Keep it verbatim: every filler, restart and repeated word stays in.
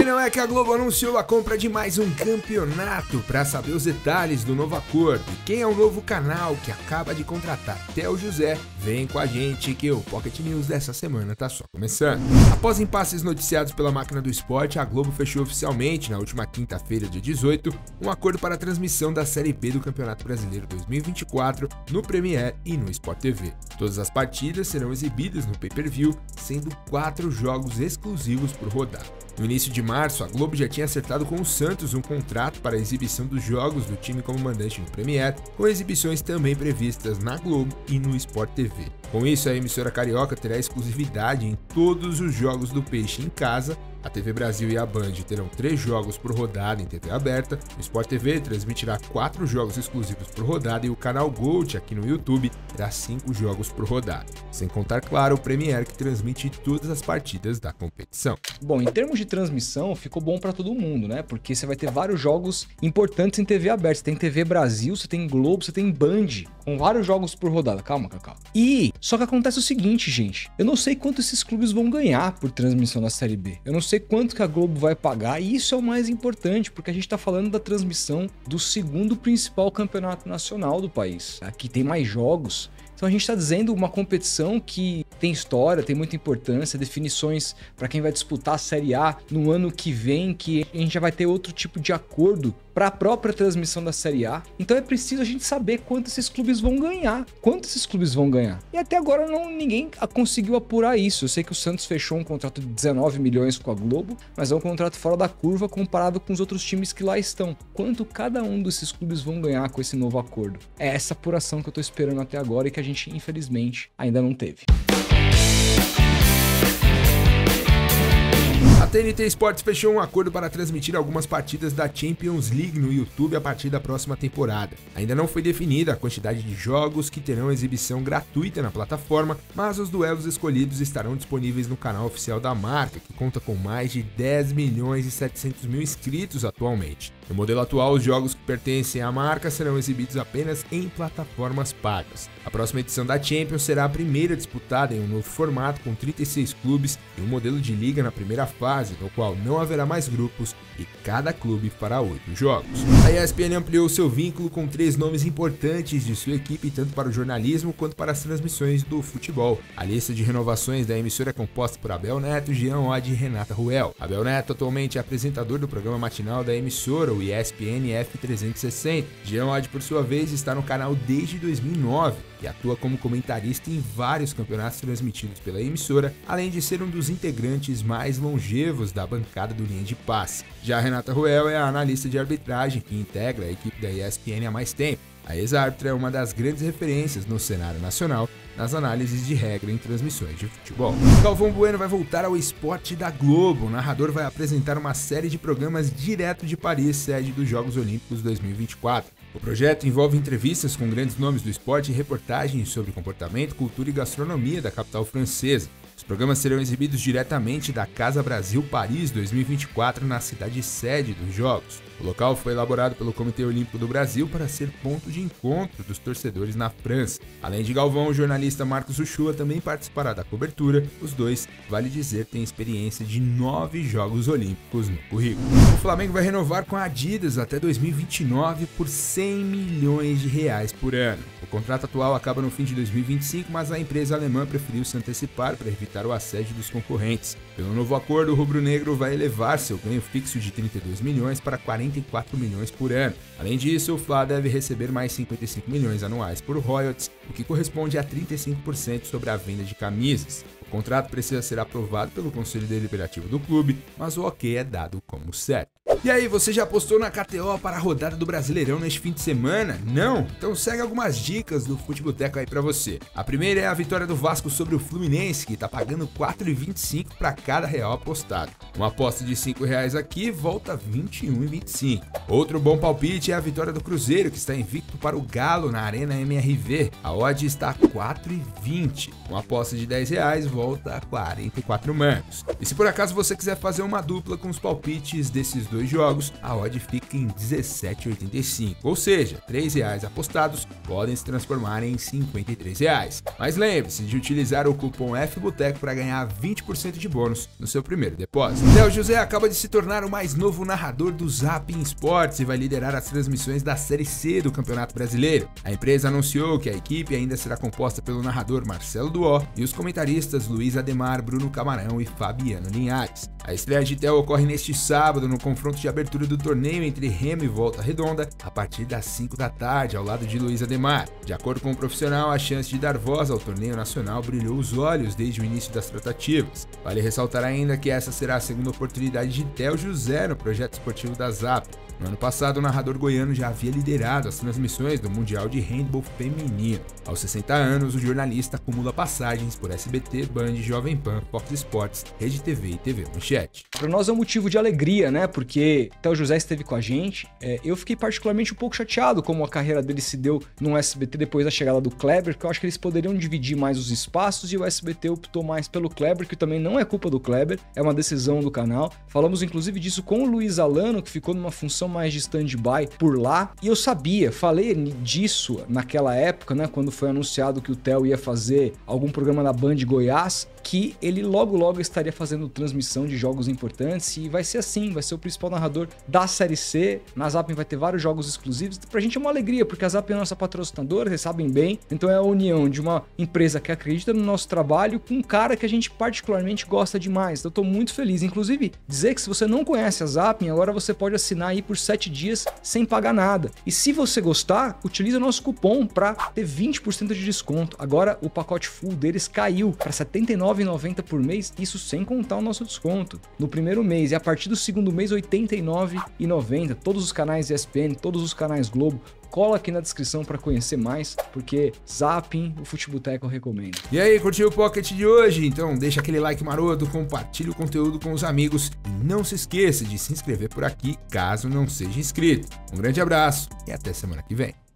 não é que a Globo anunciou a compra de mais um campeonato. Para saber os detalhes do novo acordo e quem é o novo canal que acaba de contratar Theo José, vem com a gente que o Pocket News dessa semana tá só começando. Após impasses noticiados pela máquina do esporte, a Globo fechou oficialmente, na última quinta-feira, dia dezoito, um acordo para a transmissão da Série B do Campeonato Brasileiro dois mil e vinte e quatro no Premiere e no Sport T V. Todas as partidas serão exibidas no pay-per-view, sendo quatro jogos exclusivos por rodada. No início de março, a Globo já tinha acertado com o Santos um contrato para a exibição dos jogos do time como mandante no Premiere, com exibições também previstas na Globo e no Sport T V. Com isso, a emissora carioca terá exclusividade em todos os jogos do Peixe em casa. A T V Brasil e a Band terão três jogos por rodada em T V aberta, o Sport T V transmitirá quatro jogos exclusivos por rodada e o canal Gold aqui no YouTube terá cinco jogos por rodada. Sem contar, claro, o Premiere, que transmite todas as partidas da competição. Bom, em termos de transmissão, ficou bom para todo mundo, né? Porque você vai ter vários jogos importantes em T V aberta. Você tem T V Brasil, você tem Globo, você tem Band, com vários jogos por rodada. Calma, Cacau. E só que acontece o seguinte, gente. Eu não sei quanto esses clubes vão ganhar por transmissão da Série B. Eu não sei quanto que a Globo vai pagar, e isso é o mais importante, porque a gente tá falando da transmissão do segundo principal campeonato nacional do país. Aqui tem mais jogos. Então a gente está dizendo uma competição que tem história, tem muita importância, definições para quem vai disputar a Série A no ano que vem, que a gente já vai ter outro tipo de acordo para a própria transmissão da Série A. Então é preciso a gente saber quanto esses clubes vão ganhar, quanto esses clubes vão ganhar. E até agora não, ninguém conseguiu apurar isso. Eu sei que o Santos fechou um contrato de dezenove milhões com a Globo, mas é um contrato fora da curva comparado com os outros times que lá estão. Quanto cada um desses clubes vão ganhar com esse novo acordo? É essa apuração que eu tô esperando até agora e que a gente gente, infelizmente, ainda não teve. A T N T Sports fechou um acordo para transmitir algumas partidas da Champions League no YouTube a partir da próxima temporada. Ainda não foi definida a quantidade de jogos que terão exibição gratuita na plataforma, mas os duelos escolhidos estarão disponíveis no canal oficial da marca, que conta com mais de dez milhões e setecentos mil inscritos atualmente. No modelo atual, os jogos que pertencem à marca serão exibidos apenas em plataformas pagas. A próxima edição da Champions será a primeira disputada em um novo formato com trinta e seis clubes e um modelo de liga na primeira fase, no qual não haverá mais grupos e cada clube fará oito jogos. A E S P N ampliou seu vínculo com três nomes importantes de sua equipe, tanto para o jornalismo quanto para as transmissões do futebol. A lista de renovações da emissora é composta por Abel Neto, Jean Oddi e Renata Ruel. Abel Neto atualmente é apresentador do programa matinal da emissora, o E S P N F trezentos e sessenta. Jean Oddi, por sua vez, está no canal desde dois mil e nove e atua como comentarista em vários campeonatos transmitidos pela emissora, além de ser um dos integrantes mais longevos da bancada do Linha de Passe. Já a Renata Ruel é a analista de arbitragem que integra a equipe da E S P N há mais tempo. A ex-árbitra é uma das grandes referências no cenário nacional nas análises de regra em transmissões de futebol. Galvão Bueno vai voltar ao esporte da Globo. O narrador vai apresentar uma série de programas direto de Paris, sede dos Jogos Olímpicos dois mil e vinte e quatro. O projeto envolve entrevistas com grandes nomes do esporte e reportagens sobre comportamento, cultura e gastronomia da capital francesa. Os programas serão exibidos diretamente da Casa Brasil Paris dois mil e vinte e quatro na cidade sede dos Jogos. O local foi elaborado pelo Comitê Olímpico do Brasil para ser ponto de encontro dos torcedores na França. Além de Galvão, o jornalista Marcos Uchoa também participará da cobertura. Os dois, vale dizer, têm experiência de nove Jogos Olímpicos no currículo. O Flamengo vai renovar com a Adidas até dois mil e vinte e nove por cem milhões de reais por ano. O contrato atual acaba no fim de dois mil e vinte e cinco, mas a empresa alemã preferiu se antecipar para evitar o assédio dos concorrentes. Pelo novo acordo, o rubro-negro vai elevar seu ganho fixo de trinta e dois milhões para quarenta e quatro milhões por ano. Além disso, o Fla deve receber mais cinquenta e cinco milhões anuais por royalties, o que corresponde a trinta e cinco por cento sobre a venda de camisas. O contrato precisa ser aprovado pelo Conselho Deliberativo do clube, mas o ok é dado como certo. E aí, você já apostou na K T O para a rodada do Brasileirão neste fim de semana? Não? Então segue algumas dicas do Futeboteco aí para você. A primeira é a vitória do Vasco sobre o Fluminense, que está pagando quatro reais e vinte e cinco centavos para cada real apostado. Uma aposta de cinco reais aqui volta vinte e um reais e vinte e cinco centavos. Outro bom palpite é a vitória do Cruzeiro, que está invicto para o Galo na Arena M R V. A odd está a quatro e vinte. Uma aposta de dez reais volta a quarenta e quatro mangos. E se por acaso você quiser fazer uma dupla com os palpites desses dois jogos, a odd fica em dezessete e oitenta e cinco. Ou seja, três reais apostados podem se transformar em cinquenta e três reais. Mas lembre-se de utilizar o cupom F Boteco para ganhar vinte por cento de bônus no seu primeiro depósito. Théo José acaba de se tornar o mais novo narrador do Zapping Sports e vai liderar as transmissões da Série C do Campeonato Brasileiro. A empresa anunciou que a equipe ainda será composta pelo narrador Marcelo Duó e os comentaristas Luiz Ademar, Bruno Camarão e Fabiano Linhares. A estreia de Théo ocorre neste sábado no confronto de abertura do torneio entre Remo e Volta Redonda, a partir das cinco da tarde, ao lado de Luiz Ademar. De acordo com o profissional, a chance de dar voz ao torneio nacional brilhou os olhos desde o início das tratativas. Vale ressaltar ainda que essa será a segunda oportunidade de Théo José no projeto esportivo da Zap. No ano passado, o narrador goiano já havia liderado as transmissões do Mundial de Handball Feminino. Aos sessenta anos, o jornalista acumula passagens por S B T, Band, Jovem Pan, Fox Sports, Rede T V e T V Manchete. Para nós é um motivo de alegria, né? Porque Théo José esteve com a gente. É, eu fiquei particularmente um pouco chateado como a carreira dele se deu no S B T depois da chegada do Kleber, porque eu acho que eles poderiam dividir mais os espaços e o S B T optou mais pelo Kleber, que também não é culpa do Kleber, é uma decisão do canal. Falamos inclusive disso com o Luiz Alano, que ficou numa função mais de stand-by por lá, e eu sabia, falei disso naquela época, né, quando foi anunciado que o Théo ia fazer algum programa na Band Goiás, que ele logo logo estaria fazendo transmissão de jogos importantes e vai ser assim, vai ser o principal narrador da Série C. Na Zapping vai ter vários jogos exclusivos, pra gente é uma alegria, porque a Zapping é nossa patrocinadora, vocês sabem bem, então é a união de uma empresa que acredita no nosso trabalho com um cara que a gente particularmente gosta demais, então eu tô muito feliz, inclusive dizer que se você não conhece a Zapping, agora você pode assinar aí por sete dias sem pagar nada, e se você gostar, utiliza o nosso cupom para ter vinte por cento de desconto. Agora o pacote full deles caiu para setenta e nove reais e noventa centavos por mês, isso sem contar o nosso desconto no primeiro mês, e a partir do segundo mês oitenta e nove reais e noventa centavos, todos os canais E S P N, todos os canais Globo. Cola aqui na descrição para conhecer mais, porque Zapping, o Futeboteco eu recomendo. E aí, curtiu o Pocket de hoje? Então deixa aquele like maroto, compartilhe o conteúdo com os amigos e não se esqueça de se inscrever por aqui caso não seja inscrito. Um grande abraço e até semana que vem.